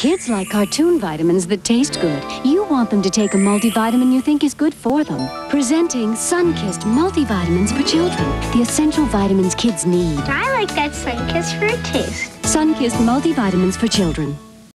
Kids like cartoon vitamins that taste good. You want them to take a multivitamin you think is good for them. Presenting Sunkist Multi-Vitamins for children. The essential vitamins kids need. I like that Sunkist fruit taste. Sunkist Multi-Vitamins for children.